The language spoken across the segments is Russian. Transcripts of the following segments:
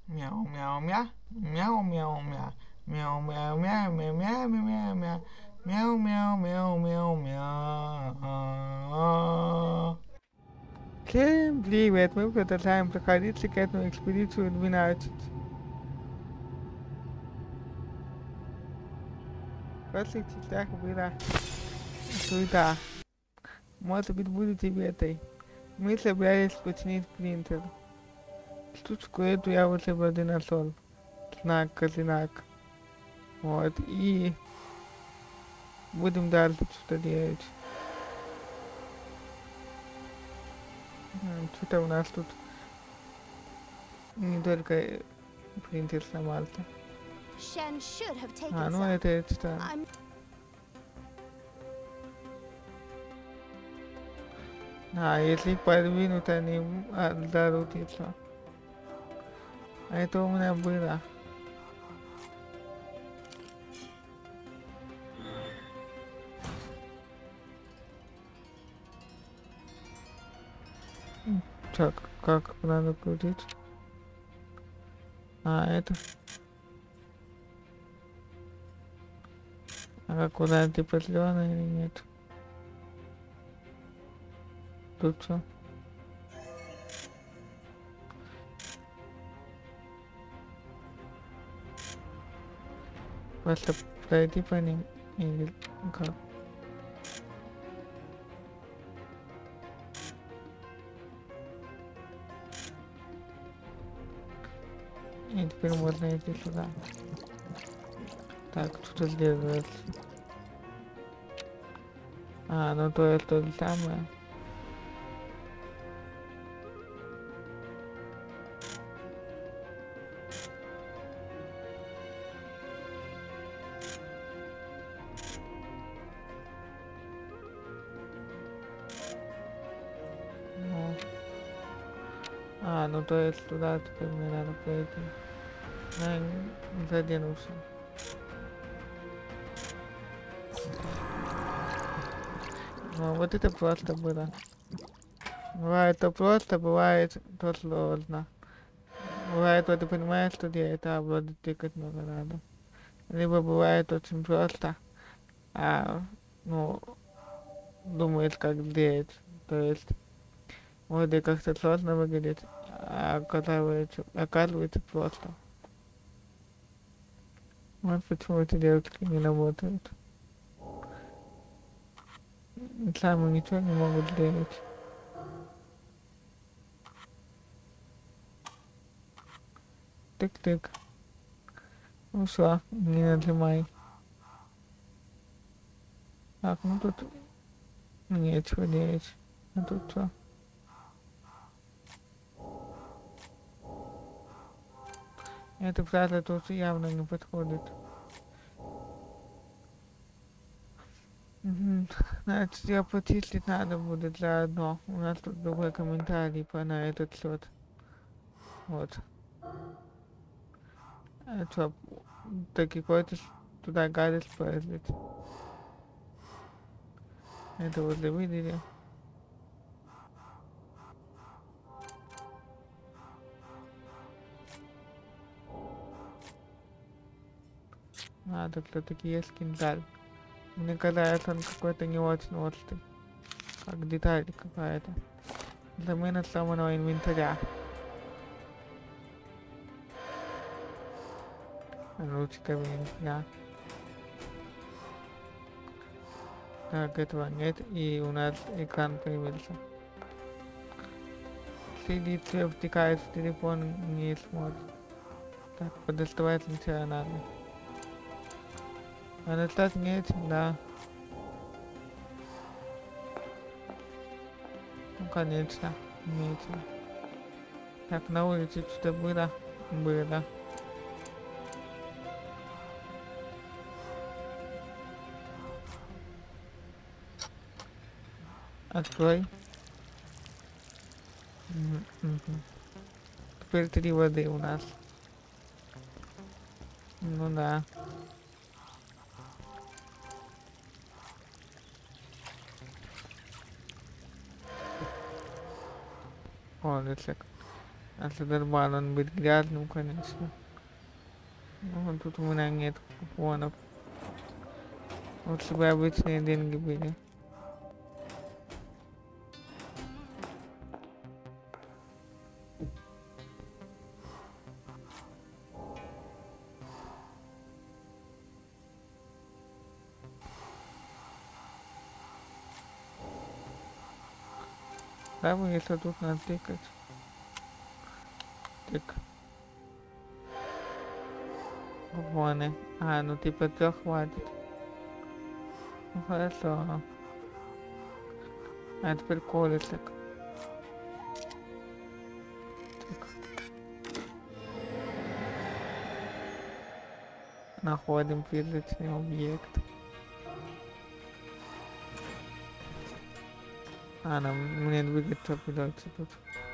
Мяу, мяу, мяу. Мяу, мяу, мяу. Мяу, мяу, мяу, мяу, мяу, мяу, мяу. Мяу, мяу, мяу, мяу, мяу. Всем привет! Мы продолжаем проходить секретную экспедицию 12. В прошлых частях была суета. Может быть, будет и в этой. Мы собирались починить принтер. Штучку эту я уже вроде нашел. Знак. Вот. И будем дальше что-то делать. Что-то у нас тут не только принтер сломался. Shen should have taken Ну some. это что? I'm Если подвинут, они отдадут и все. А это у меня было. Так, как надо крутить? Это. А как куда типа зеленый или нет? Тут что? Просто пройти по ним или как? И теперь можно идти сюда. Так, что-то сделать. Ну то есть то же самое. Ну то есть туда теперь мне надо пройти. Заденулся. Вот это просто было. Бывает то просто, бывает то сложно. Бывает, вот ты понимаешь, что делать, вроде тыкать много надо. Либо бывает очень просто, ну, думаешь, как делать. То есть, вроде как-то сложно выглядит, оказывается просто. Вот почему эти девушки не работают. Сами ничего не могут сделать. Тык-тык. Ну все, не нажимай. Так, ну тут нечего делать. А тут что? Эта фраза тут явно не подходит. Значит, я почистить надо будет заодно. У нас тут другой комментарий на этот счет. Вот. Что, таки хочешь туда гадость положить? Это возле выделили. Тут все-таки есть кинжаль. Мне казалось, он какой-то не очень острый. Как деталь какая-то. Замена сломанного инвентаря. Ручка инвентаря. Так, этого нет, и у нас экран появился. Сидит, втекает в телефон, не смотрит. Так, подоставать сначала надо. А достать нет, да. Ну, конечно, нечего. Так, на улице что-то было? Было. Открой. Теперь 3 воды у нас. Ну да. Лысик. Если этот баллон быть грязным, конечно. Ну, тут у меня нет купонов. Лучше бы обычные деньги были. Да, бы, если тут натыкать. Тык. Купоны. А, ну типа 3 хватит. Ну хорошо. А теперь колесик. Так. Находим призрачный объект. А, нам мне двигаться придется тут.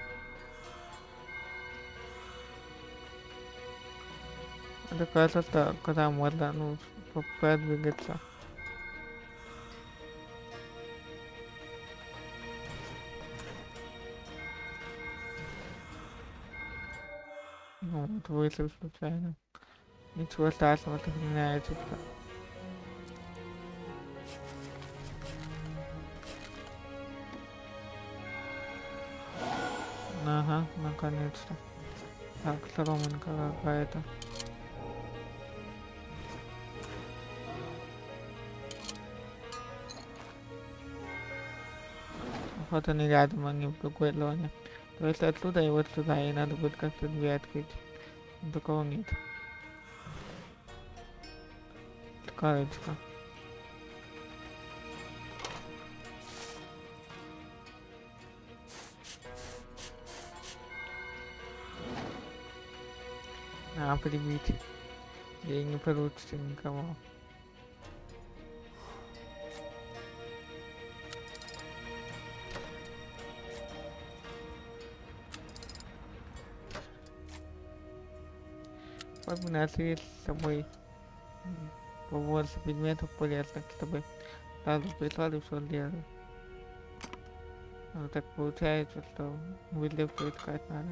Это кажется, что когда можно, ну, продвигаться. Ну, вот вышел случайно. Ничего страшного, так меняется. Ага, наконец-то. Так, соломинка какая-то. Вот они рядом, они в другой зоне. То есть отсюда и вот сюда, и надо будет как-то дверь открыть. Такого нет. Ткалочка. А, прибить. И не получится никого. Вот у нас есть с собой побольше предметов полезных, чтобы сразу пришла и все делать. Вот так получается, что выдливку искать надо.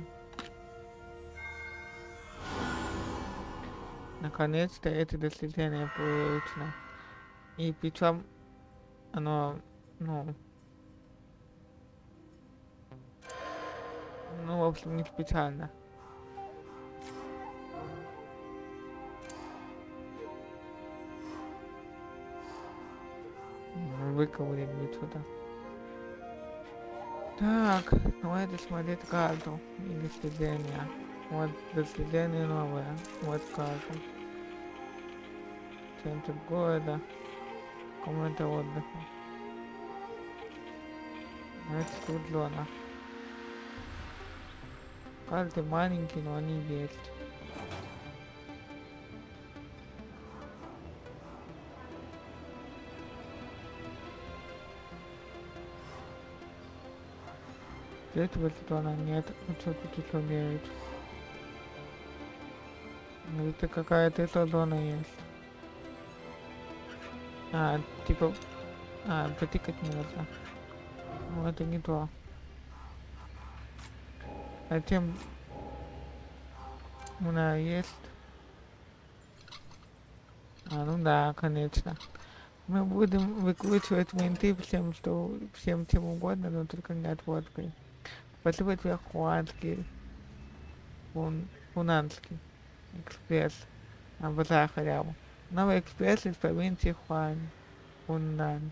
Наконец-то это достижение получено. И причем оно, ну, в общем, не специально. Выковыривать сюда. Так, давайте смотреть карту и достижения. Вот достижение новое. Вот карта. Центр города. Комната отдыха. Это тут зона. Карты маленькие, но они есть. Третьего сезона нет, ну что тут еще делать? Ну это какая-то эта зона есть. А, типа... А, потыкать не нужно. Ну это не то. Затем у нас есть... А, ну да, конечно. Мы будем выкручивать винты всем, что... всем чем угодно, но только не отводкой. Спасибо тебе, Хуанский. Хунанский. Экспресс. Обожаю халяву. Новый экспресс из провинции Хунан.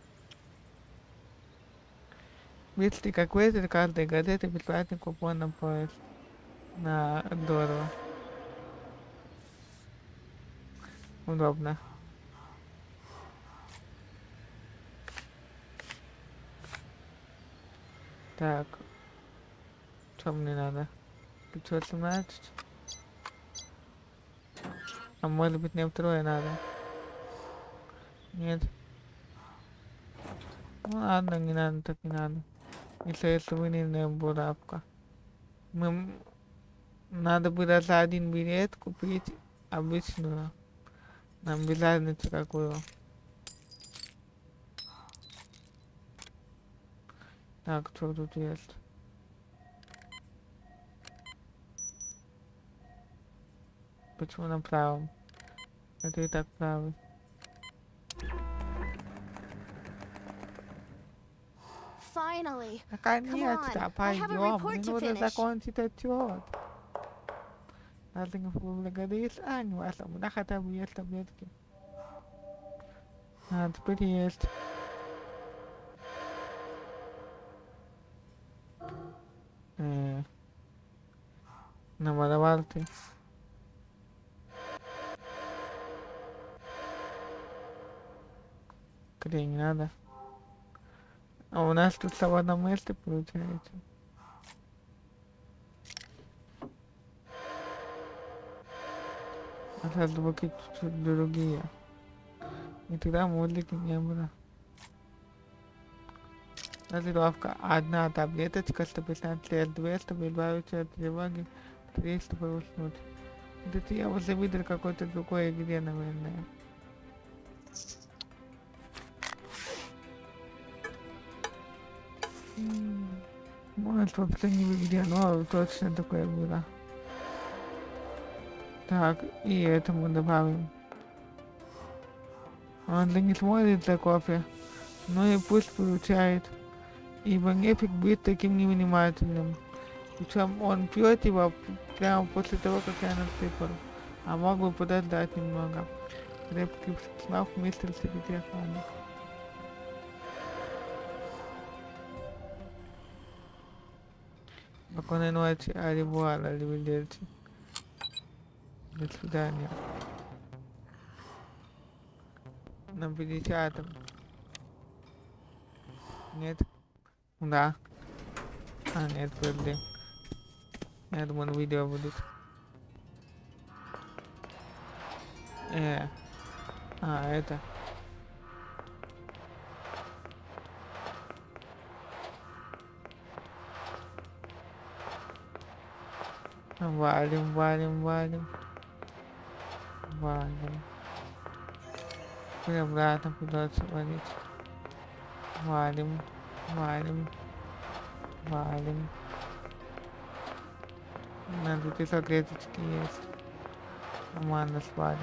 Если как выйдет каждой газеты бесплатный купон на поезд. На здорово. Удобно. Так. Что мне надо? 517. А может быть мне второе надо? Нет. Ну ладно, не надо, так не надо. Если сувенирная булавка. Надо было за один билет купить обычную. Нам без разницы какую. Так, что тут есть? Почему на правом? Это и так правый. Finally. Наконец-то, I have a пойдем. report Мне to нужно finish. закончить отчет. Надо поблагодарить Аню, ваша да хотя бы есть таблетки. А, теперь есть. Намаловал ты. Клей не надо. А у нас тут в одном месте получается. А сейчас звуки чуть-чуть другие. И тогда музыки не было. Дозировка. Одна таблеточка, 115 лет, 2, чтобы избавиться от тревоги, 3, чтобы уснуть. Это я уже видел какой-то другой игре, наверное. Может, вообще не в игре, но точно такое было. Так, и этому добавим. Он да не смотрит за кофе, но и пусть получает, ибо нефиг быть таким невнимательным. Причем он пьет его прямо после того, как я насыпал, а мог бы подождать немного. Крепкий смак вместе с телефоном. Спокойной ночи, аревуар, аривидерчи. До свидания. На 50-м. Нет? Да. А, нет, подожди. Я думал, видео будет. А, это. Валим, валим, валим. Валим. И обратно придется валить. Валим, валим, валим. Надо писать клеточки есть. Нормально свалим.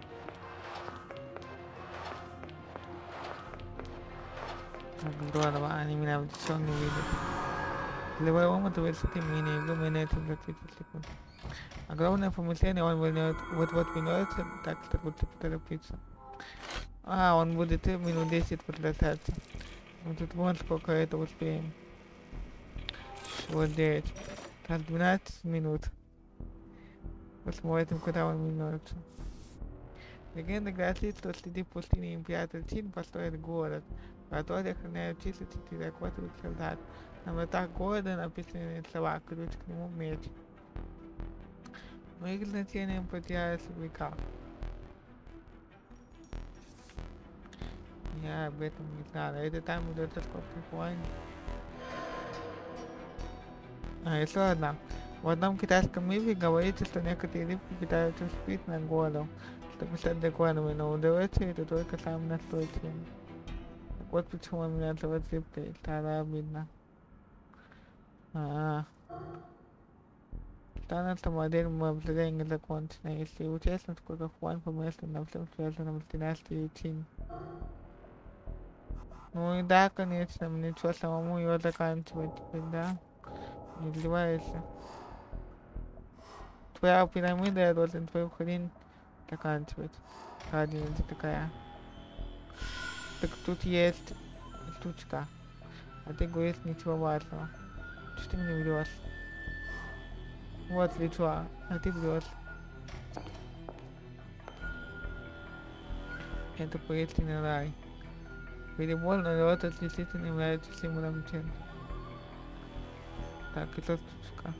Так здорово, они меня все не видят. Для боевого мотивации мини-игру мы найдем за 30 секунд. Огромное помышление, он вот-вот вернется, так что лучше поторопиться. А, он будет минут 10 продолжаться. Мы тут вон сколько это успеем. Вот 9. Так, 12 минут. Посмотрим, куда он вернется. Легенда гласит, что среди пустыни император Чин построит город, который охраняет чисто 4 охотливых солдат. На вратах города написаны слова «Ключ к нему меч». Но их значение потерялось в веках. Я об этом не знаю. Это там идет сколько войн. А, еще одна. В одном китайском мифе говорится, что некоторые рыбки питаются спит на голову, чтобы стать драконами, но удается это только самым настойчивым. Так вот почему он меня зовут рыбкой. Стало обидно. Станется модель обзрения закончена, если учесть, насколько войн помысленно на всем связанном с династией Чин. Ну и да, конечно, мне что, самому ее заканчивать теперь, да? Не издеваешься. Твоя пирамида, я должен твою хрень заканчивать. Радиница такая. Так тут есть штучка. А ты говоришь ничего важного. Что ты мне врешь? Вот лицо, а ты врешь. Это поистине рай. Перебор народ действительно является символом Чин. Так, это штучка.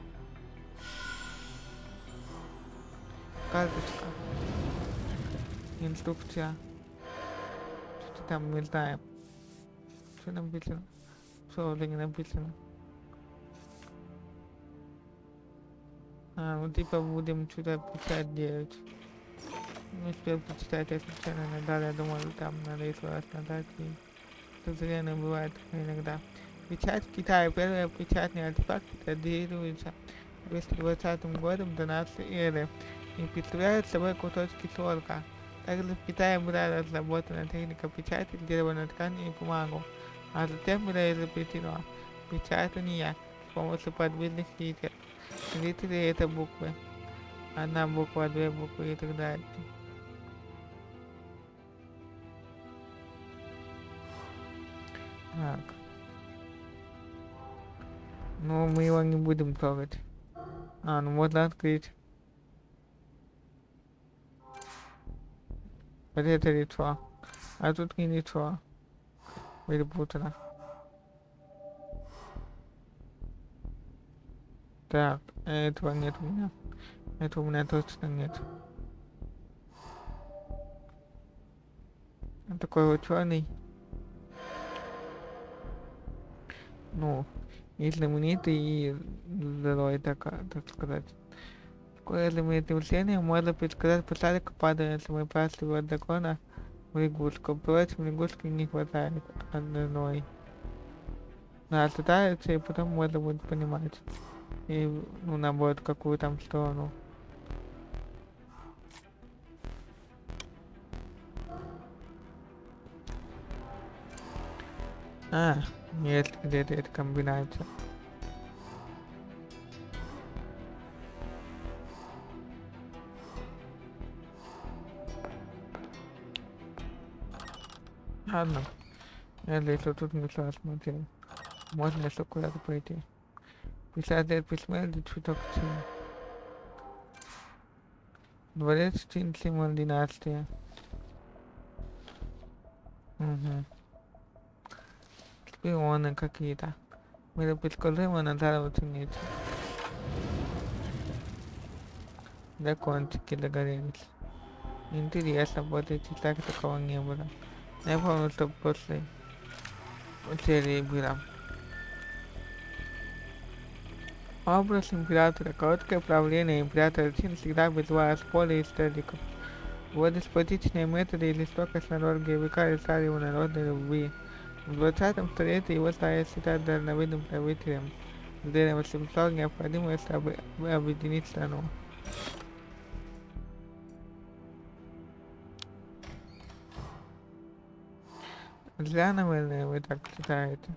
Карточка. Инструкция. Что там мы знаем. Что написано? Что уже не написано? А, ну типа будем что-то писать делать. Не успел почитать, я случайно надал, я думал, там надо еще раз надать. И это зря бывает иногда. Печать в Китае. Первая печатный артефакт датируется 220 годом до нашей эры. и представляют собой кусочки шелка. Также в Китае была разработана техника печати, делая ткань и бумагу, а затем было изобретено печатание с помощью подвижных литер. Литеры это буквы. Одна буква, две буквы и так далее. Так. Ну, мы его не будем трогать. А, ну можно открыть. Вот это лицо. А тут не лицо. Перепутано. Так, этого нет у меня. Этого у меня точно нет. Он такой вот черный. Ну, и знаменитый, и здоровый, так сказать. Такое знаменитое явление можно предсказать после падания самой пасты дракона в лягушку. Впрочем, лягушки не хватает одной. Она остается, и потом можно будет понимать. И, ну, наоборот, какую там сторону. А, есть где-то эта комбинация. Ладно, если тут не смотрел, можно еще куда-то пойти. 50 лет посмертия, цветок Чин. Дворец Чин, символ династии. Угу. Шпионы какие-то. Миропредсказуемо надо оценить. Закончики догорелись. Интересно, вот эти так такого не было. Я помню, что после серии было. Образ императора. Короткое правление императора Чин всегда вызывало споры историков. Его деспотичные методы и жестокость на долгие века лишали его народной любви. В 20 столетии его стали считать дальновидным правителем, с смысл необходимость объединить страну. Зря, наверное, вы так считаете.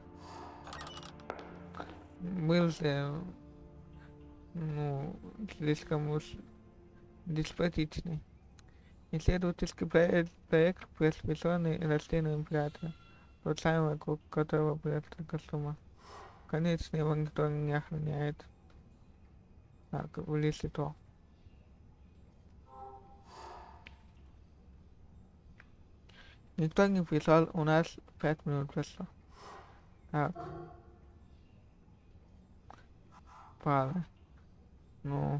Был же, ну, слишком уж деспотичный. Исследовательский проект посвященный рождению императора, тот самый, вокруг которого была столько сумма. Конечно, его никто не охраняет. Так, вылезли то. Никто не пришел, у нас 5 минут прошло. Так. Пара. Ну.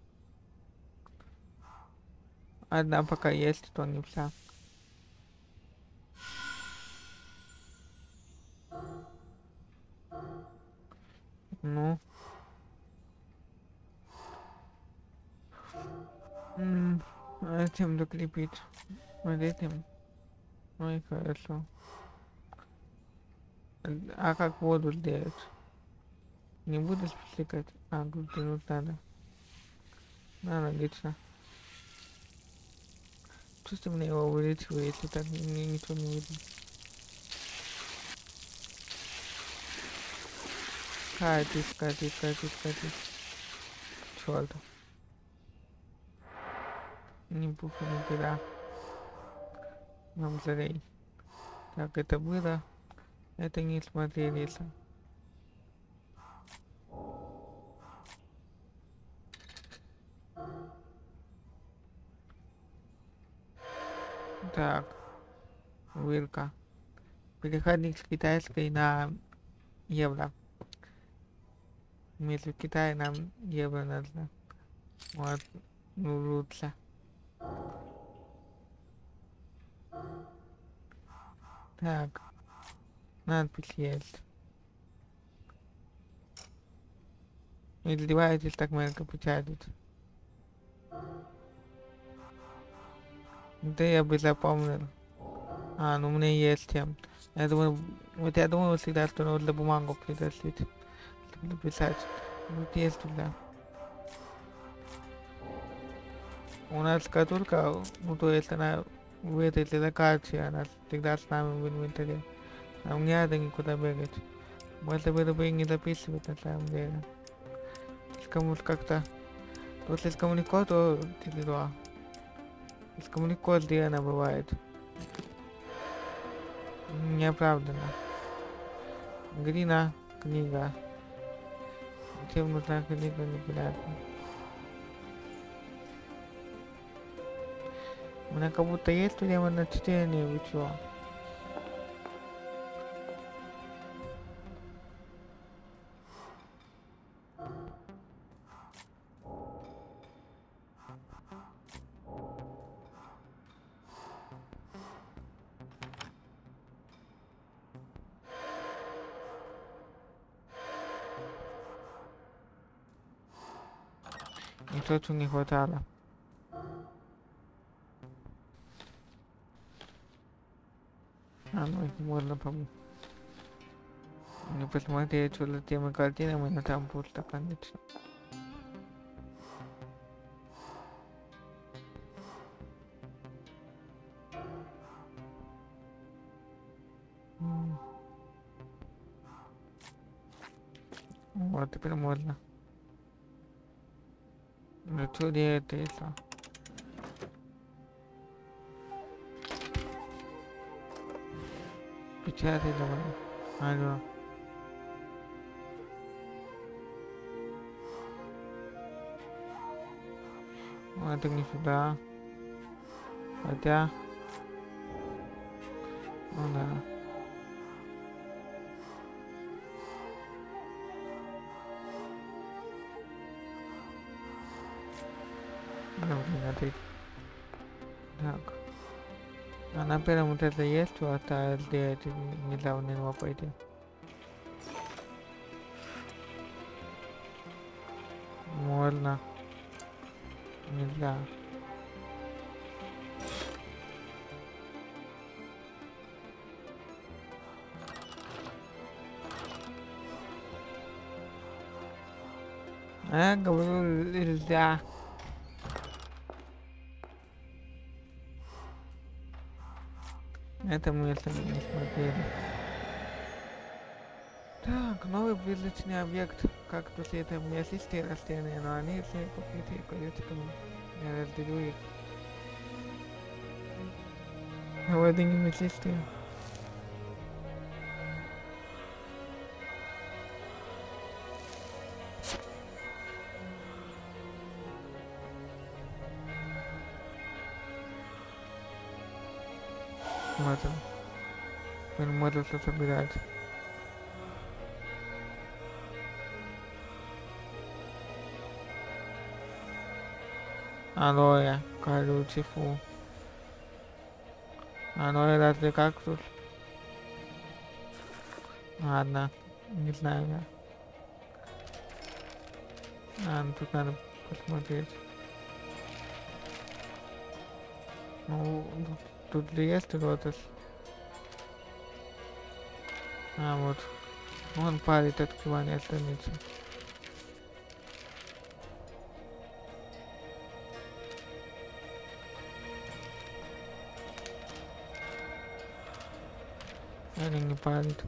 Одна пока есть, то не вся. Ну. А чем закрепить? Вот этим. Ну и хорошо. А как воду сделать? Не буду спускать. А, глубину надо. Да, логично. Просто мне его увеличиваю, если так мне ничего не видно. Катись. Чёрт. Не буду никогда. Мавзолей. Так, это было. Это не смотрелись. Так. Вилка. Переходник с китайской на евро. Если в Китае нам евро надо. Вот. Ну, лучше. Так. Надпись есть. Издеваетесь так мелко печатать. Да я бы запомнил. А, ну у меня есть тем. Я думаю, вот я думаю всегда, что нужно бумагу притащить, чтобы написать. Вот есть туда. У нас шкатулка, ну то есть она в этой локации, она всегда с нами в инвентаре. Нам не надо никуда бегать. Можно было бы и не записывать на самом деле. Слишком уж как-то... Тут слишком легко, то тяжело. Слишком легко сделано бывает. Неоправданно. Глина, книга. Чем нужна книга, непонятно. У меня как будто есть время на чтение, вы чё? И то, что не хватало. А, ну их можно помыть. Не посмотреть, что за теми картинами, но там пусто, конечно. Вот, теперь можно. Ну, что делать если? Печатай давай. Алло. Ну, это не сюда. Хотя... Ну да. Да, блин, это... Так. А на первом вот это есть, вот, а сделать нельзя на него пойти. Можно. Нельзя. А, говорю, нельзя. Это мы если не смотрели. Так, новый призрачный объект. Кактусы это мясистые растения, но они все покрыты колючками. Я разделю их. А вот они мясистые. Вот он. Он может что собирать. Алоэ, колючий, фу. Алоэ разве кактус? Ладно, не знаю я. А, ну тут надо посмотреть. Ну, тут же есть лотос. А, вот. Он палит открывание страницы. Или не палит.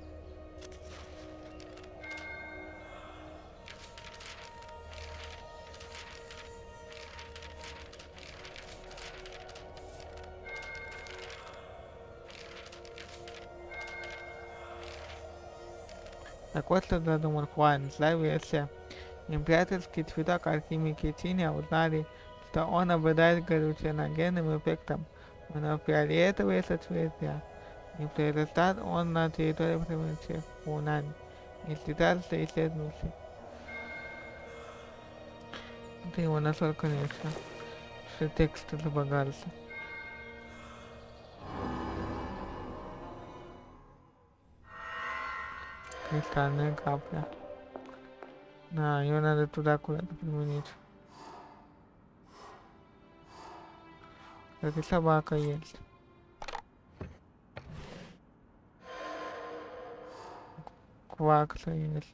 Так вот что задумал Хуан. Злая версия. Императорский цветок алхимики Тиня узнали, что он обладает галлюциногенным эффектом, но фиолетовые соцветия. И произрастает он на территории провинции Хунань. И считался исследователь. Ты его нашел, конечно, что текст забагался. Кристальная капля. Да, ее надо туда куда-то применить. Как и собака есть. Квакса есть.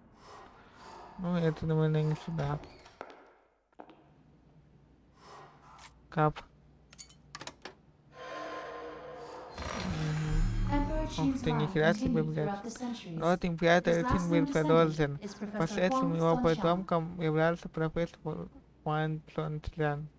Ну, это, наверное, не сюда. Кап. Ух ты, нихера себе, блядь. Род императора Цин был продолжен. Последствием его потомком являлся профессор Ван Цзян.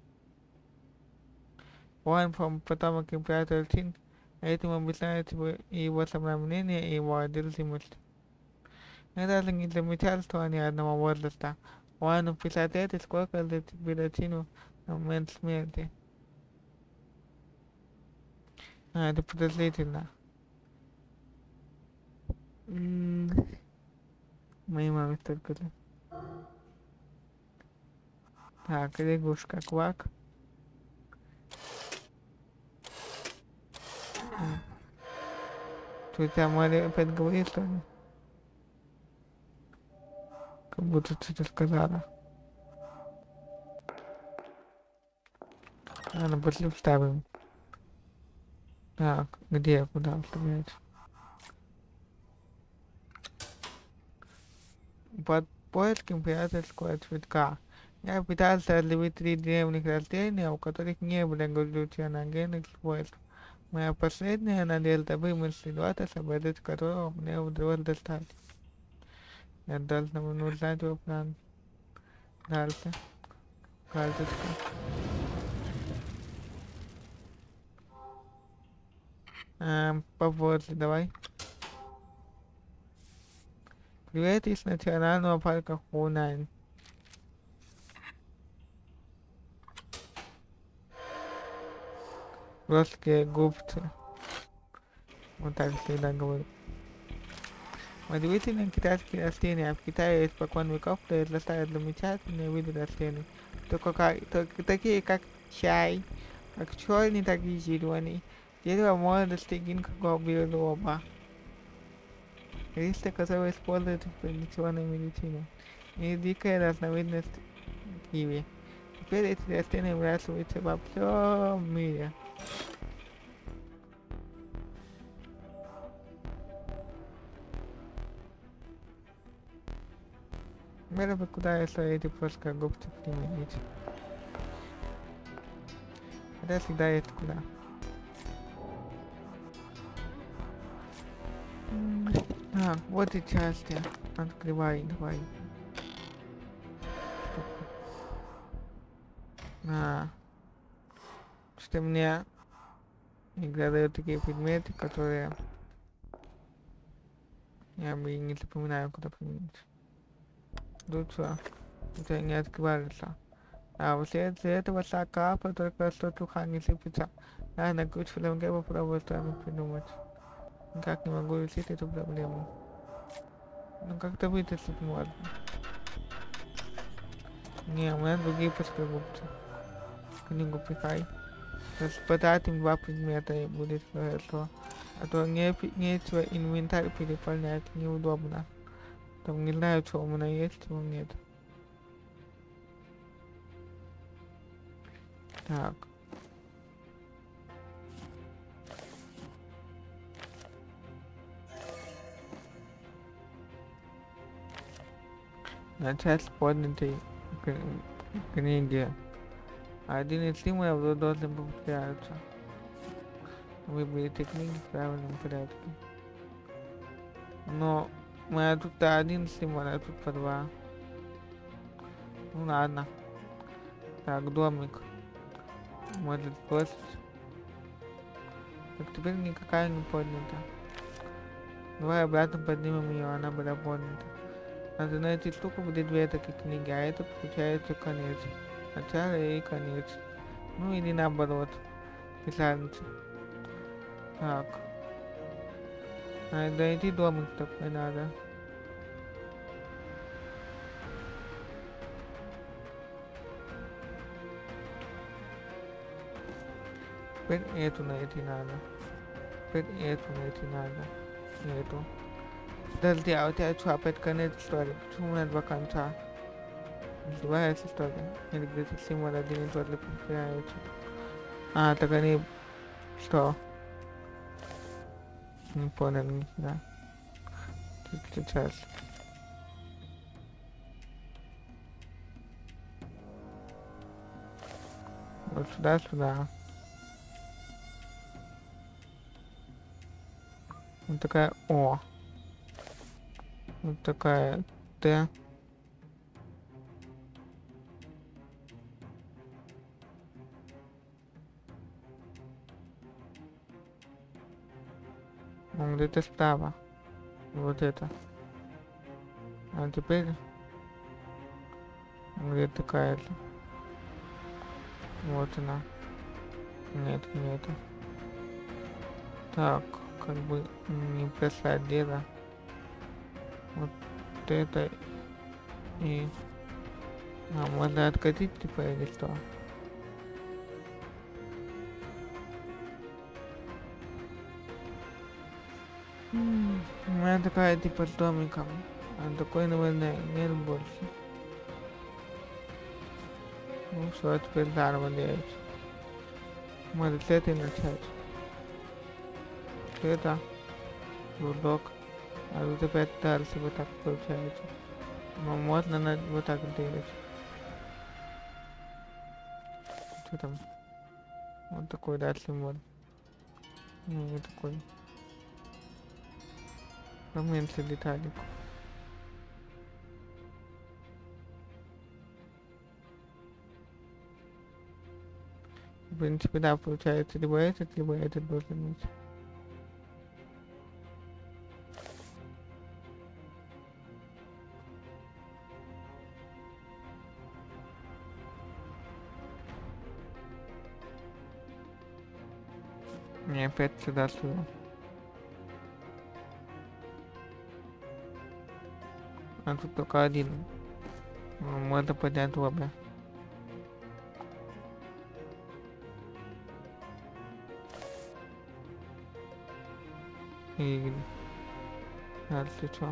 Он потомок императора Цин, этим объясняется и его самомнение, и его одержимость. Я даже не замечал, что они одного возраста. Уану 50 лет, и сколько лет было Цину на момент смерти. Это подозрительно. Моей маме столько лет. Так, лягушка, квак. Тут я Мария опять говорит, что ли? Как будто что-то сказала. Ладно, пошли вставим. Так, где, куда вставлять? Под поиском императорского цветка я пытался разловить 3 древних растения, у которых не было галлюциногенных свойств. Моя последняя надежда вымыслить что-то, соблюдать которого мне удалось достать. Я должна узнать его план. Дальше. Карточка. Попозже, давай. Привет из национального парка Хунань. Русские губцы. Вот так всегда говорю. Удивительные китайские растения. В Китае испокон веков произрастают замечательные виды растений. Только такие, как чай, как черный, так и зеленый. Дерево может достигнуть какого биолога. Листья, которые используются в традиционной медицине. И дикая разновидность киви. Теперь эти растения выращиваются во всем мире. Было бы куда, если эти просто губцы применить. Хотя всегда есть куда. Вот и части. Открывай, давай. Что мне иногда дают такие предметы, которые я бы и не запоминаю, куда применить. Тут что? Это не открывается. Вследствие этого сакапа только что туха не сыпется. На кучу ЛМГ попробую что-нибудь придумать. Никак не могу решить эту проблему. Ну как-то вытащить можно. Не, у меня другие плоскогубцы. Книгу пихай. Потратим 2 предмета и будет хорошо. А то нечего инвентарь переполнять, неудобно. Там не знаю, что у меня есть, чего нет. Так. Начать с поднятой книги. Один из символов должен повторяться. Выберите книги в правильном порядке. Но у меня тут один символ, а тут по 2. Ну ладно. Так, домик. Может бросить. Так теперь никакая не поднята. Давай обратно поднимем ее, она была поднята. Надо найти штуку, где 2 такие книги, а это получается конец. Начало и конец. Ну или наоборот. Писальница. Так. Надо найти домик такой надо. Теперь эту найти надо. Теперь эту найти надо. Эту. Подожди, а у тебя что, опять конец истории? Почему у меня 2 конца? Издевается что ли? Или где-то символ один и тот ли повторяется? Так они... Что? Не понял нифига. Только сейчас. Вот сюда, сюда. Вот такая О. Вот такая Т. Где-то справа. Вот это. А теперь где такая-то. Вот она. Нет, не это. Так, как бы не бросать дело. Вот это и... А, можно откатить типа или что? У меня такая типа с домиком. А такой, наверное, нет больше. Ну что, теперь заново делать. Может с этой начать. Это рудок. А тут опять дальше вот так получается. Но можно вот так делать. Что там? Вот такой дальше можно. Не такой. Поменьше деталек. В принципе, да, получается либо этот должен быть. Не, опять сюда. А тут только один. Ну, можно поднять оба. И... Дальше что?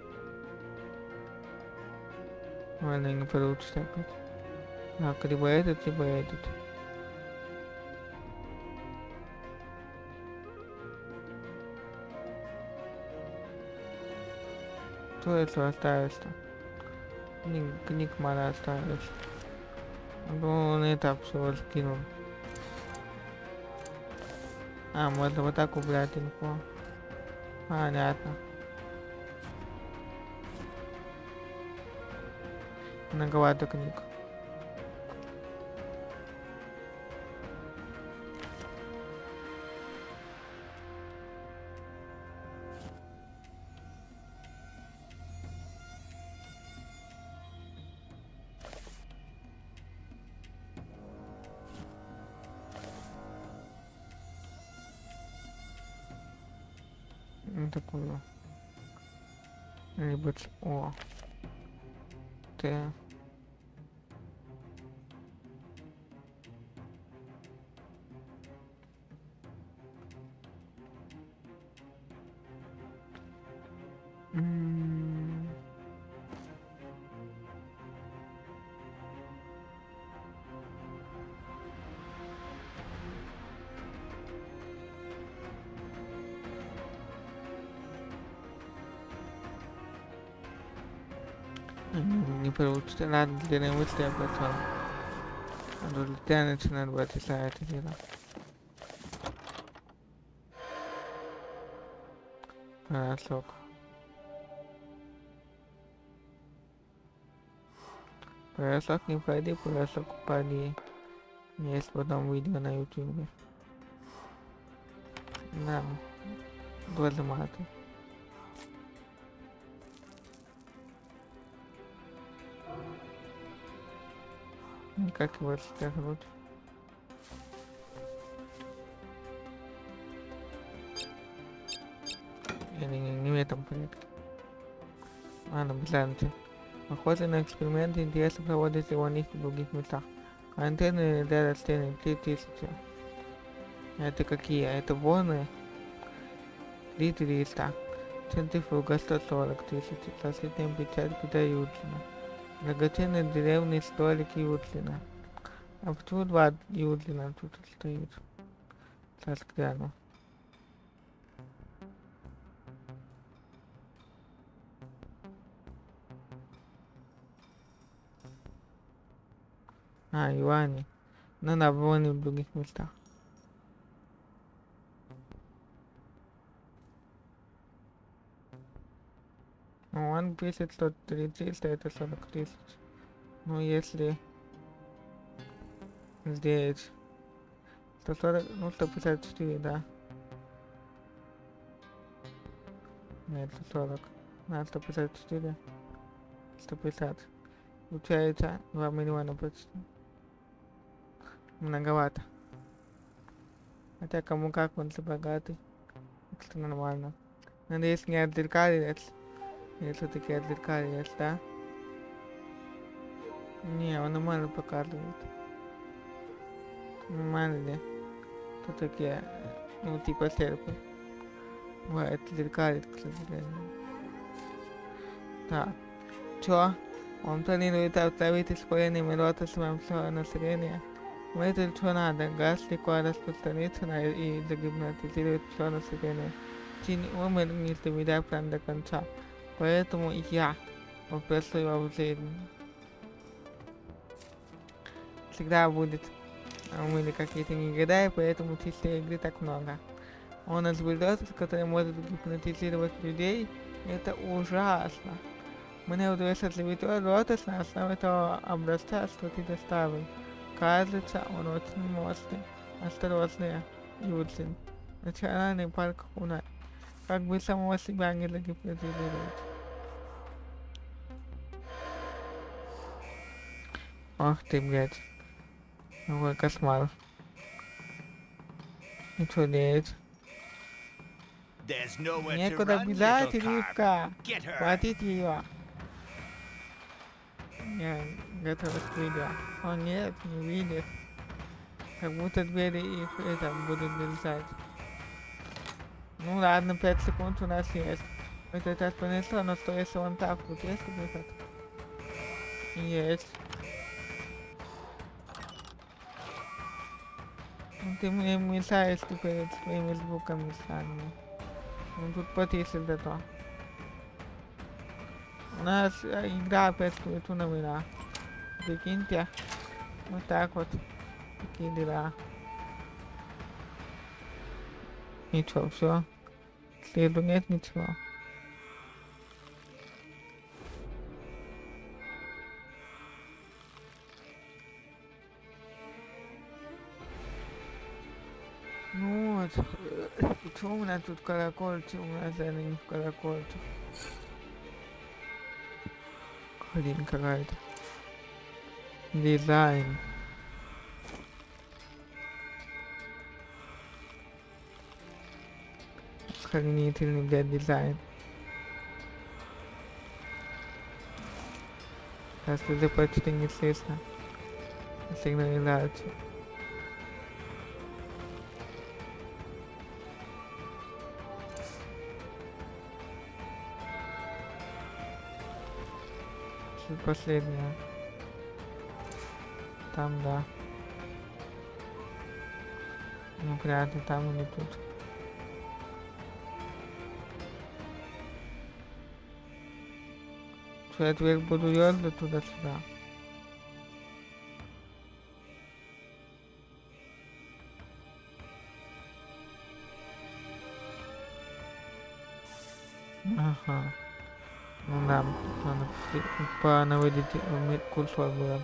Ладно, не получится опять. Так, либо этот, либо этот. Что это осталось-то? Книг мало осталось. Ну, он этап всего скинул. А, можно вот так убрать инфо. Понятно. Многовато книг. Ну, такую. Либо О. Т. Не получится, надо длинные мысли об этом. Надо тянется на 2 часа это дело. Поясок. Поясок не пройди, поясок упади. Есть потом видео на ютубе. Да. Глаза маты. Как его стягнуть? Или не в этом порядке. Ладно, гляньте. Охота на эксперименты интересно проводится у них в других местах. Антенны для растений 3000. Это какие? Это воны? 3300. Центрифуга 140 тысяч. Соседняя печать Юджина. Драгоценные деревни столик Юджина. А почему 2 Юджина тут стоит? Сейчас гляну. А, юани. Надо войны в других местах. Он пишет 130, это 40 тысяч. Ну, если здесь 140, ну, 154, да. Нет, 140. На 154. 150. Получается 2 миллиона почти. Многовато. Хотя кому как, он же богатый. Это нормально. Надеюсь, не отзеркалились. Или все-таки отзеркалились, да? Не, он нормально показывает. Нормально ли? Кто такие, ну, типа серпы. Бывает, зеркалит, к сожалению. Так. Чё? Он планирует отправить исполнение рота своего населения. В этом что надо? Газ легко распространится и загипнотизирует все население. Тень умер, не доведя план до конца. Поэтому я попрошу его в жизнь. Всегда будет. А мы или какие-то негодяи, поэтому чистой игры так много. Он из бульдозер, который может гипнотизировать людей. Это ужасно. Мне удалось отловить Лотос на основе того образца, что ты доставил. Кажется, он очень мощный. Осторожный, Юджин. Национальный парк Хуна. Как бы самого себя не загипнотизировать. Ох ты, блядь. Какой кошмар. И что делать? Некуда бежать, рыбка. Хватит ее. Я готов к видео. О нет, не видит. Как будто двери их это будут держать. Ну ладно, 5 секунд у нас есть. Это так понесло, но что если он так вот есть выход? Есть. Ну ты мне мешаешь теперь своими звуками странными. Ну тут потише зато. У нас игра опять новина. Прикиньте. Вот так вот. Такие дела. Ничего, все. Следу нет ничего. Ну вот. Что у нас тут колокольчик? У нас это не в колокольчик. Хрень какая-то. Дизайн. Охренительный, блядь, дизайн. Сейчас уже почти не слышно. Сигнализацию. Последняя. Там, да. Ну, вряд ли там или тут. Что я теперь буду ёрзать туда-сюда. Ага. Ну да, надо наводить курсор было.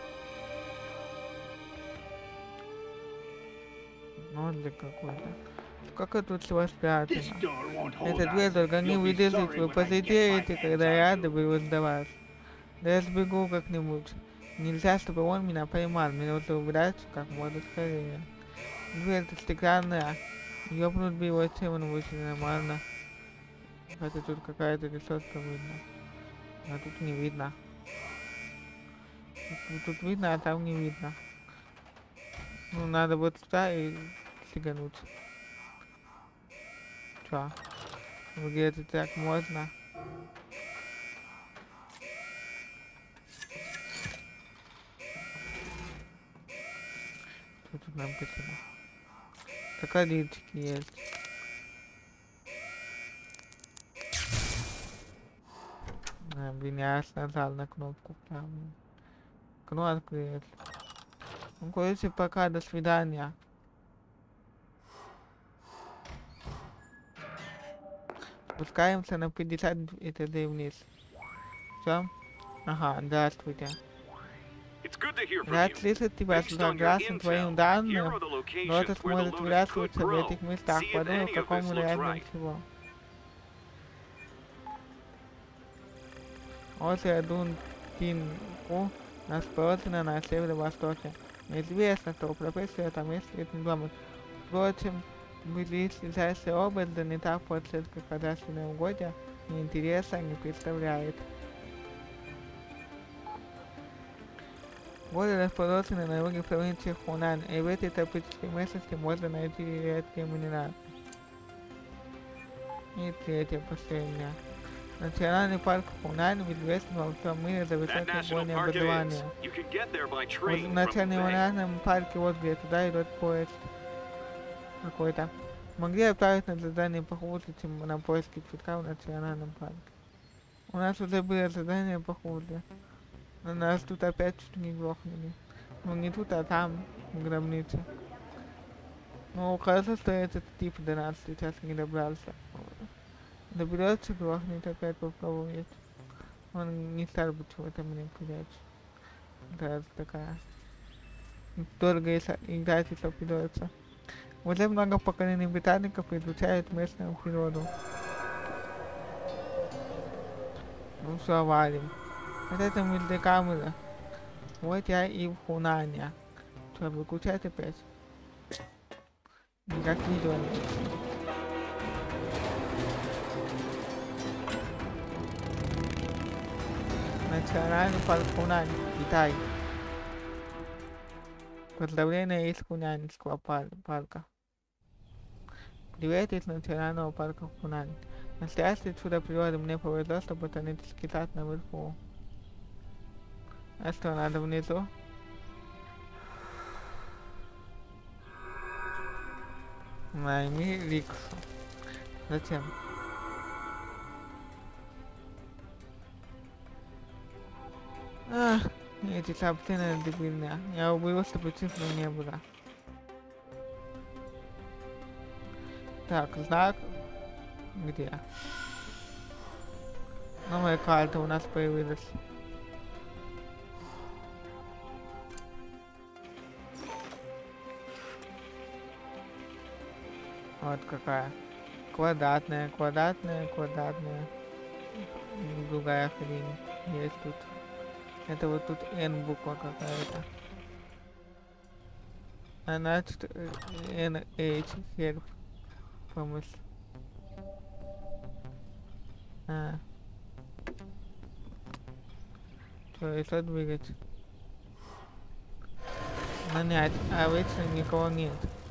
Нолик какой-то. Как это тут всего спрятано? Эта дверь только не выдержит, вы посидите, когда я доберусь до вас. Да я сбегу как-нибудь. Нельзя, чтобы он меня поймал. Мне нужно убрать как можно скорее. Дверь-то стеклянная. Ёбнуть бы его тему очень нормально. Хотя тут какая-то решетка видно. А тут не видно. Тут видно, а там не видно. Ну, надо вот сюда и сигануть. Чё? Где-то так можно? Что тут написано? Крокодильчики есть. Блин, я аж нажал на кнопку. Там. Кнопка есть. Ну, короче, пока, до свидания. Спускаемся на 50 этажей вниз. Все? Ага, здравствуйте. Рад слышать тебя, согласно твоим данным, Лотос может выращиваться в этих местах. Подумай, в каком вероятнее всего. Озеро Дун-Тин-У расположено на северо-востоке. Известно, что профессор это место не дома. Впрочем, близлежащая область занята подсветкой кадастрового угодья и интереса не представляет. Город расположен на юге провинции Хунань, и в этой тропической местности можно найти редкие минералы. И третье, последнее. Национальный парк Хунань известен во всем мире за высокое горное образование. В национальном парке вот где туда идет поезд какой-то. Могли отправить на задание похуже, чем на поиски цветка в национальном парке. У нас уже было задание похуже. Но нас тут опять чуть не грохнули. Ну не тут, а там, в гробнице. Ну, кажется, что этот тип до нас сейчас не добрался. Доберется, грохнет, опять попробует. Он не стал бы чего-то мне придать. Да, такая. Долго играть, если придется. Уже много поколений британников изучают местную природу. Ну все, валим. Вот это мультикамера. Вот я и в Хунане. Что, выключать опять? Никак видео не пишу. Национальный парк Хунань, Китай. Поздравления из Хунаньского парка. Привет из национального парка Хунань. Настоящее чудо природы, мне повезло, что ботанический сад наверху. А что надо внизу? Найми рикшу. Зачем? Эти сообщения дебильные. Я убил, чтобы цифры не было. Так, знак. Где? Новая карта у нас появилась. Вот какая. Квадратная, квадратная, квадратная. Другая хрень есть тут. Это вот тут N буква какая-то. А значит NH серф. Помысл. Что, это двигать? Нанять. А вечно никого нет.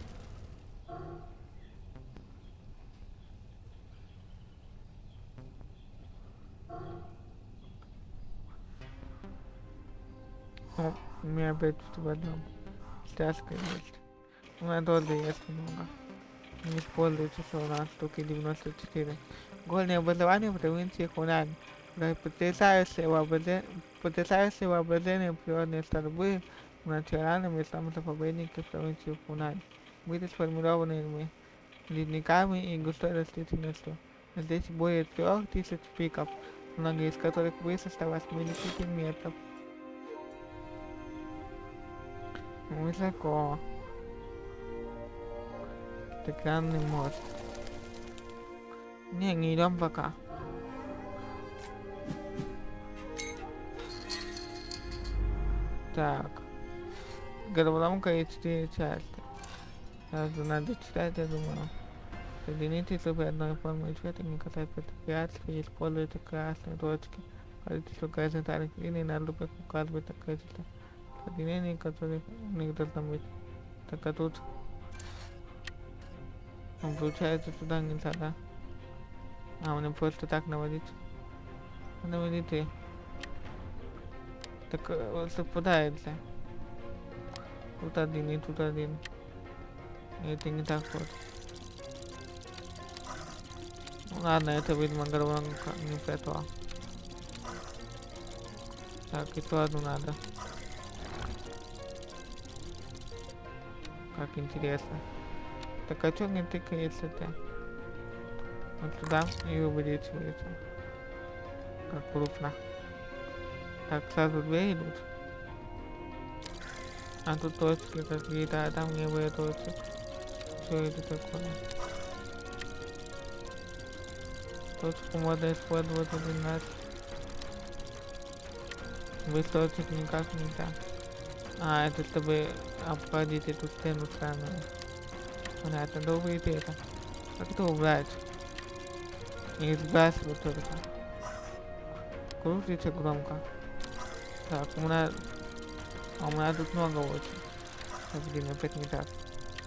О, у меня опять тут в одном. Стяжка есть. У меня тоже есть много. Не используется, что у нас штуки 94. Горное образование в провинции Хунань. Потрясающее воображение природной стрельбы в национальном исламозаповеднике в провинции Хунань. Были сформированы ледниками и густой растительностью. Здесь более 3000 пиков, многие из которых высота 80 метров. Высоко. Стеклянный мост. Не идем пока. Так. Головоломка и 4 части. Сразу надо читать, я думаю. Соедините зубы одной формы и цвета, не касается препятствий, используйте красные точки. Количество горизонтальных линий на лупах указывает количество соединений, которые у них должно быть. Так, а тут он получается сюда нельзя, да? А, мне просто так наводить. Наводи ты. Так вот совпадается. Тут один и тут один. И это не так вот. Ну, ладно, это видимо головоломка не с этого. Так, и то одну надо. Как интересно. Так а чё не тыкается ты? Вот сюда и увеличивается. Как крупно. Так, сразу две идут. А тут точки какие-то, а там не было точек. Что это такое? Точку можно использовать один раз. Без точек никак нельзя. А, это чтобы обходить эту стену странную. Понятно, долго идти это. Как это убрать? Не сбрасывать только. Крутится громко. Так, у меня тут много очень. Так, блин, опять не так.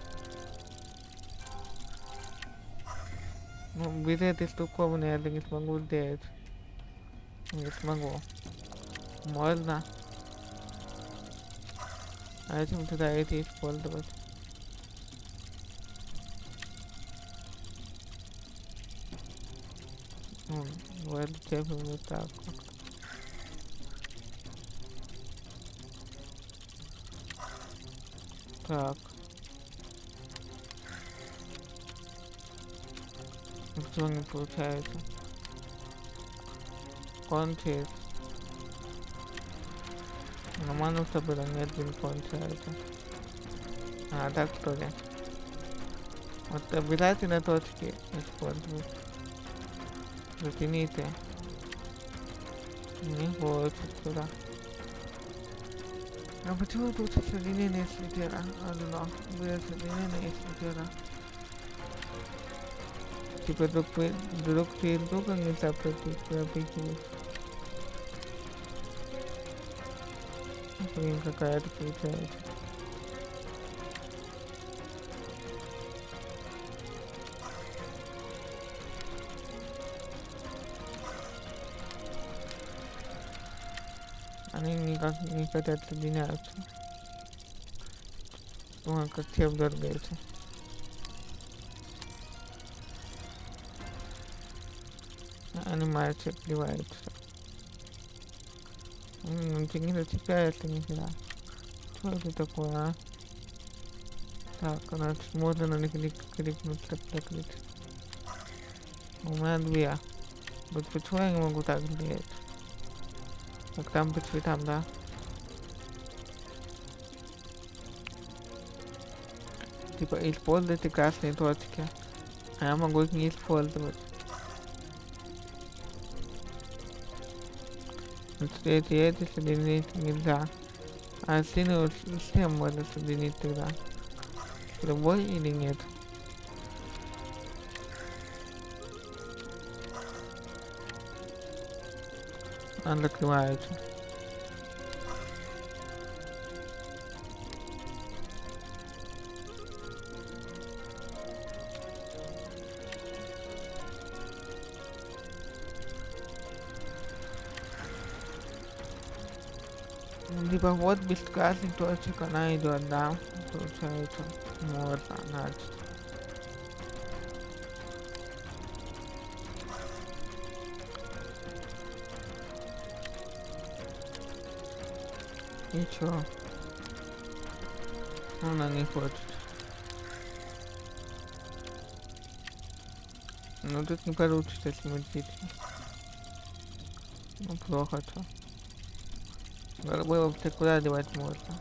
Ну, без этой штуковины я это не смогу сделать. Не смогу. Можно. А этим тогда это использовать. Ну, в эту тему вот так вот. Так. Почему не получается? Кончить. Нормально все было, нет, не получается. А, так что ли? Вот обязательно точки использовать. Затяните. Не хочет сюда. А почему тут соединение слетело? Одно. Было соединение слетело. Типа друг перед другом нельзя пропихивать. Блин, какая-то получается. Они никак не хотят соединяться. Ой, как тем дергается. Анимация плевается. Ты не зацепляешься нифига. Что это такое, а? Так, значит, можно на них кликнуть, кликнуть. У меня две. Вот почему я не могу так сделать? Как там по цветам, да? Типа используйте красные точки. А я могу их не использовать. Вот эти соединить нельзя. А синий с тем можно соединить тогда. Любой или нет? Он закрывается. Либо вот без красных точек она идет, да? Получается. Можно, значит. И чё? Она не хочет. Ну тут не получится, если мы дети. Ну плохо то. Голубой вообще куда девать можно?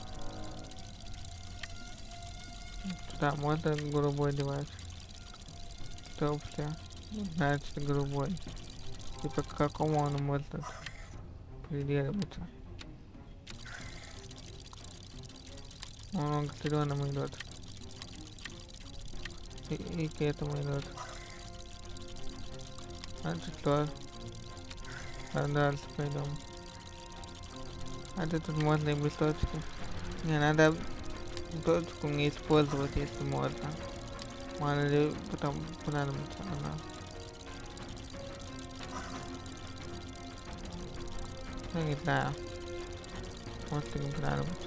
Туда можно голубой девать. Что вообще? Значит голубой. Типа к какому он может придерживаться? Он к зеленому идет. И к этому идет. Значит что? А дальше пойдем. А тут можно и без точки. Не, надо точку не использовать, если можно. Мало ли потом понадобится она. Я не знаю. Может и не понадобится.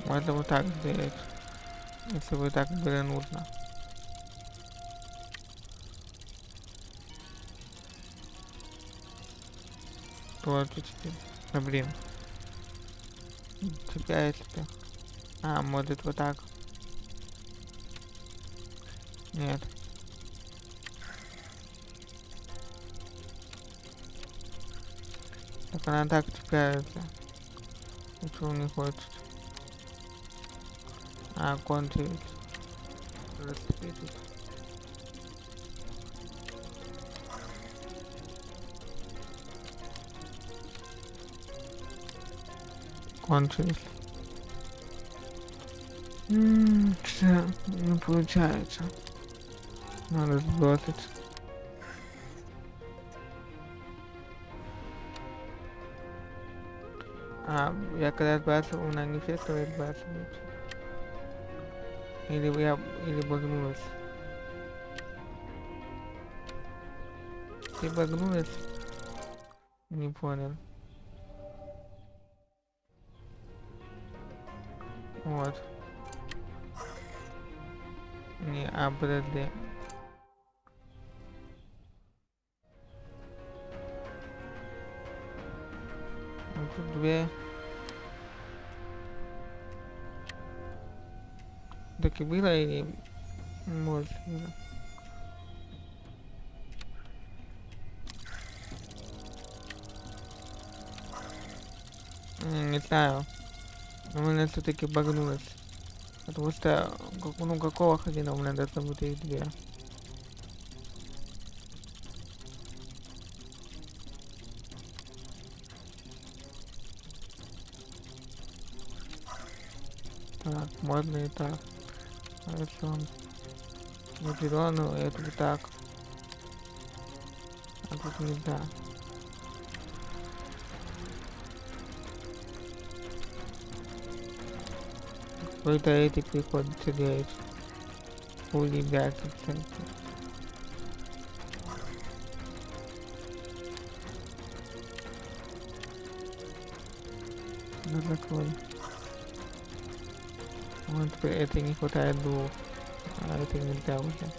Можно вот так сделать, если вы так было нужно. Тоже теперь. А, блин. Цепляется-то. А, может вот так. Нет. Так она так цепляется. Ничего не хочет. А, кончились. Расцепить. Кончились. Что не получается. Надо сбросить. А, я когда сбрасывал, она не фестовая сбрасывается. Или багнулась. Ты багнулась? Не понял. Вот. Не, а, подожди. Ну, тут две. Так и было или может было? Не знаю. Но у меня все-таки багнулась. Потому что, ну какого хрена у меня должно быть их две? Так, можно и так. Хорошо. Вот зеленую, это вот так. А тут нельзя. Какой-то эти приходится делать. Хули ребята, кстати. Ну закрой. Вот теперь это не хватает двух. А это нельзя уже.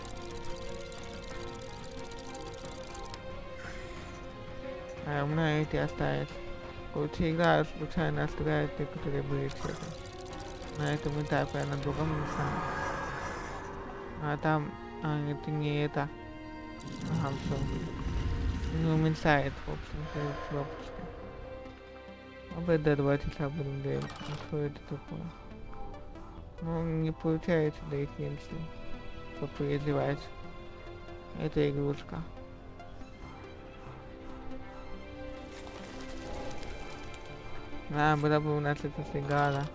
А у меня эти остались. Короче, игра случайно оставляет те, которые были честны. На этом этапе, а на другом не знаю. А там, это не это. Ага, все. Не уменьшает, в общем, кнопочки. Опять до 2 часа будем делать. Ну, что это такое? Ну, не получается до их меньше. Попризывать. Это игрушка. А, была бы у нас эта сигара.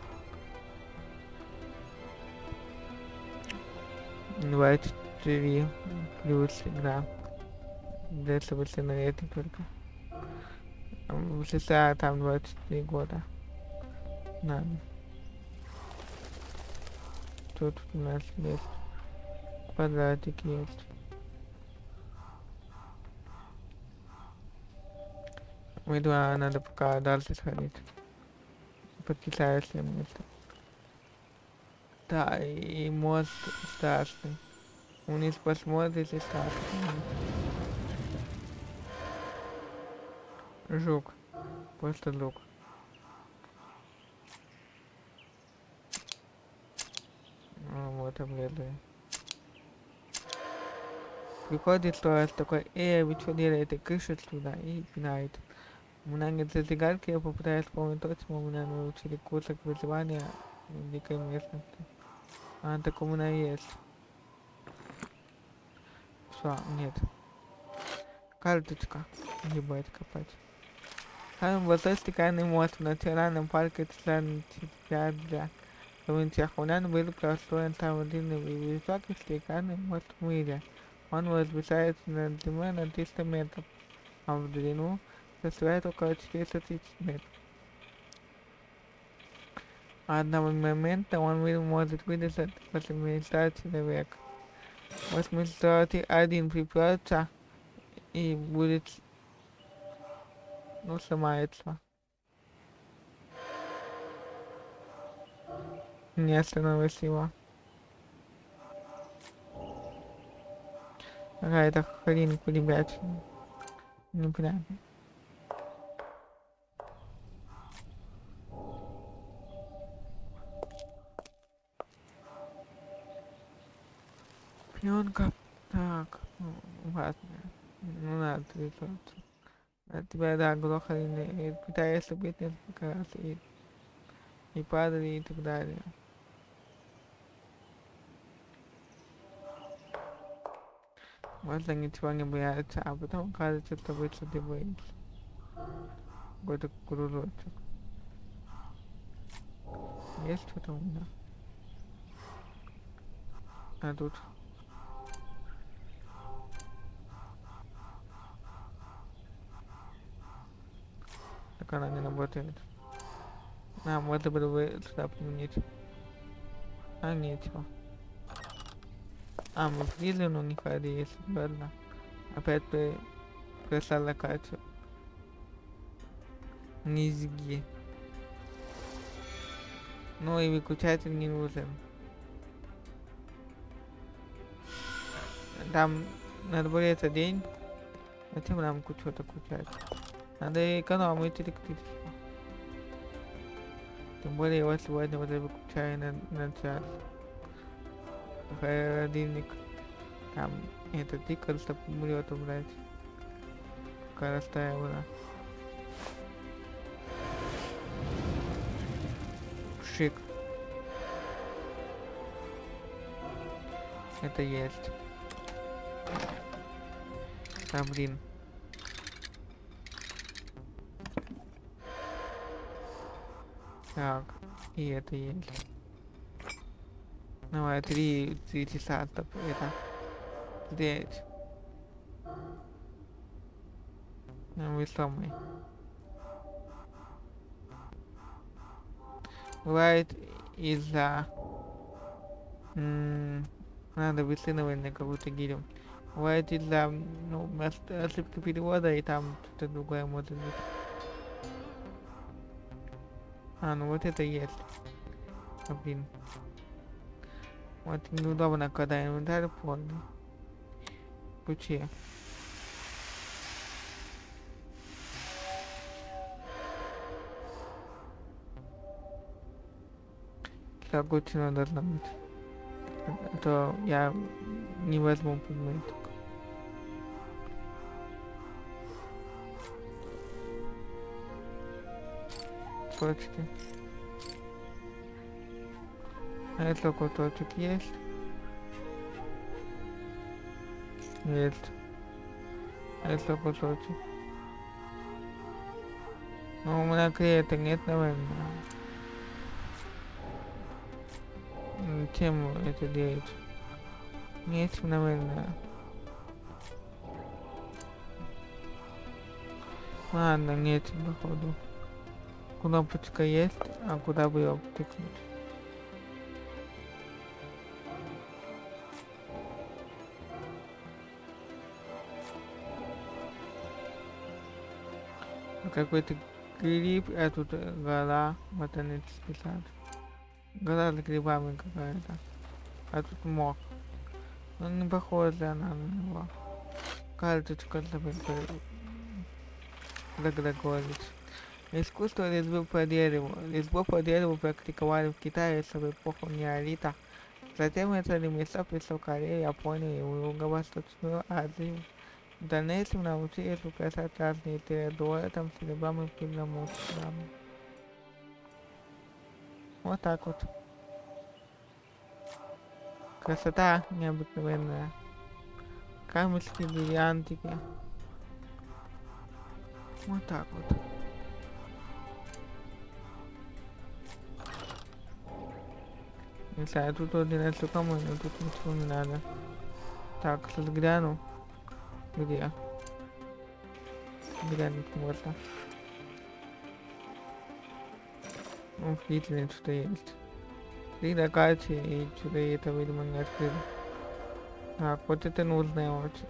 24 плюс игра. Для совершеннолетних только. В США там 24 года. Надо. Тут у нас есть квадратик есть. Мы два надо пока дальше сходить. Потрясающее место. Да, и мост страшный. Вниз посмотрите, страшный. Жук. Просто жук. Вот обрезали. Приходит сто раз такой, вы что делаете, крышит сюда и пинает. У меня нет зажигалки, я попытаюсь вспомнить точно, у меня научили курсах выживания в дикой местности. А, так у меня есть. Что? Нет. Карточка. Ебать копать. Самый большой стекальный мост в национальном парке Цзянцзя. Провинция был построен самый длинный и высокий стекальный мост в мире. Он возвышается над землей на 300 метров, а в длину составляет около 430 метров. Одномоментно он может выдержать 800 человек. 801 припрется и будет, ну, сломается. Не остановилась его. Какая-то хрень ребятина. Непонятно. Пленка. Так, ну, ладно. Ну надо двигаться. От тебя, да, грохали, и пытаясь убить несколько раз, и падали, и так далее. Можно ничего не бояться, а потом кажется, что выше ты боишься. Какой-то кружочек. Есть что-то у меня? А тут? Так она не работает. А, можно было бы сюда применить. А, нечего. А, мы видели, но не ходи, если верно. Опять прислал локацию. Низги. Ну и выключатель не нужен. Там надо будет это день. Зачем нам что-то включать? Надо экономить электричество. Тем более его сегодня вот я выключаю на час. Холодильник. Там этот тикер, чтобы умрет убрать. Пока растаивала. Шик. Это есть. А, блин. Так, и это есть. Давай, 3 часа, это 9. Вы сломай. Бывает из-за... надо высынывать на какую-то гирю. Бывает из-за ошибки перевода, и там что-то другое может быть. А, ну вот это есть. А, блин. Вот неудобно, когда инвентарь полный. Ключи. Так очень должно быть. А то я не возьму предметик. Точки. А это кусочек есть? Есть. А это кусочек. Ну, у меня клея-то нет, наверное. Чем это делать? Нет, наверное. Ладно, нет, походу. Кнопочка есть, а куда бы ее втыкнуть? Какой-то гриб, а тут гора, ботанический сад. Гора с грибами какая-то. А тут мох. Ну не похожа она на него. Карточка заглаголить. Искусство резьбы по дереву. Резьбу по дереву практиковали в Китае с эпоху неолита. Затем это ремесло пришло в Корею, Японию и Юго-Восточную Азию. В дальнейшем научились украшать разные теодоратом, серебром и перламутром. Вот так вот. Красота необыкновенная. Камешки, бриллиантики. Вот так вот. Не знаю, тут 11 штук, но тут ничего не надо. Так, сейчас гляну. Где? Глянуть можно. Ну, в Питере что-то есть. И до Кати, и что-то это, видимо, не открыто. Так, вот это нужное очень.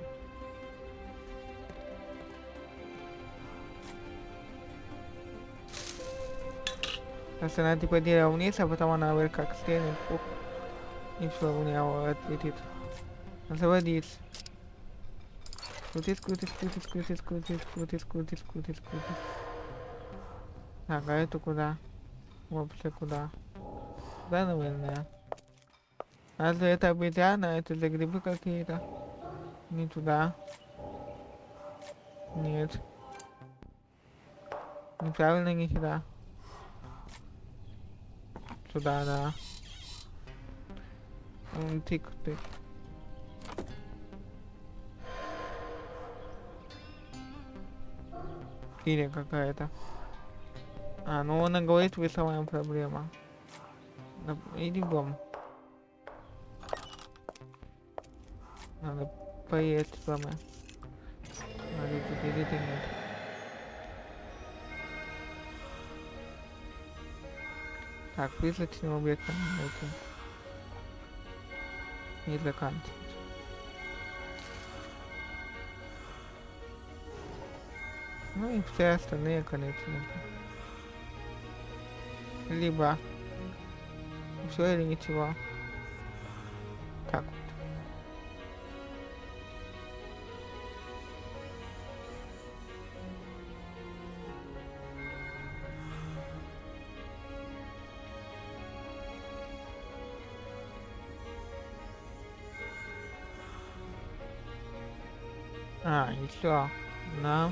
Сейчас она типа дерево вниз, а потом она вверх как стенет, пух, и все, у нее отлетит. Заводись. Крутись, крутись, крутись, крутись, крутись, крутись, крутись, крутись, крутись. Так, а это куда? Вообще куда? Да, наверное. Разве это обезьяна? Это за грибы какие-то? Не туда. Нет. Неправильно, не сюда. Сюда, да. Тык, тык. Или какая-то. А, ну она говорит, весовая проблема. Иди в дом. Надо поесть с вами. Надо тут еды нет. Так, призрачным объектом найти. И заканчивать. Ну и все остальные, конечно. Либо все или ничего. Так вот. А, еще. Да.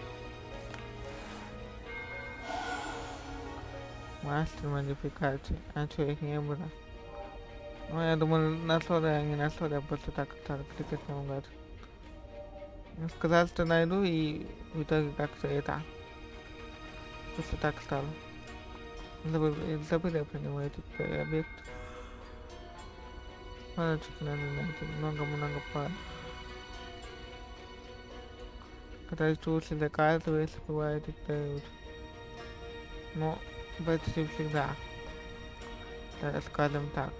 Мастер модификации. А что, их не было? Ну, я думаю, на слоды, а не на слоды, я просто так стал кликать наугад. Сказал, что найду, и в итоге как-то это. Просто так стало. Забыл я про него, этот объект. Палочек надо найти. Много-много палок. Когда лучше доказывается, бывает и дают. Но почти всегда. Да, скажем так.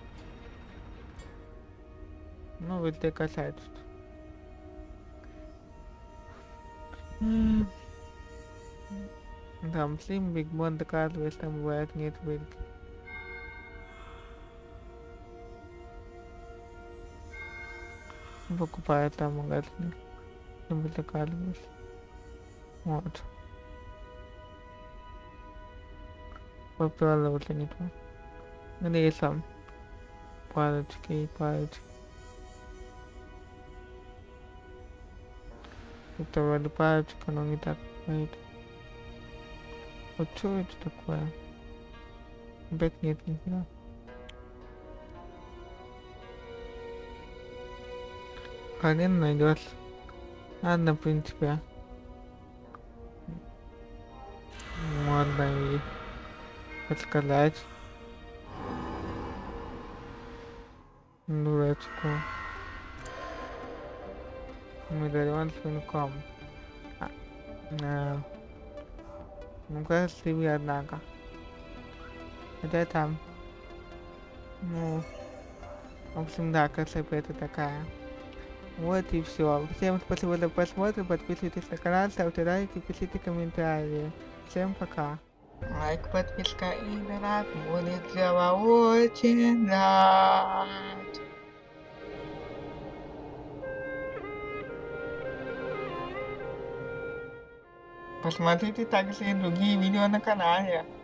Ну, ведь доказательств. Там Slim Big Bond доказывает, там бывает нет вылки. Покупают там в магазине. Чтобы доказывать. Вот. Попала уже не то. Где и сам. Палочки и палочки. Это вроде палочка, но не так бывает. Вот что это такое? Опять нет нифига. Хрен найдешь. Ладно, в принципе. Можно и подсказать. Дурачку. Медальон с венком. Ну, красивый, однако. Хотя там. Ну, в общем, да, красота это такая. Вот и все. Всем спасибо за просмотр. Подписывайтесь на канал, ставьте лайки, пишите комментарии. Всем пока. Лайк, подписка и донат будет для вас очень рад. Посмотрите также и другие видео на канале.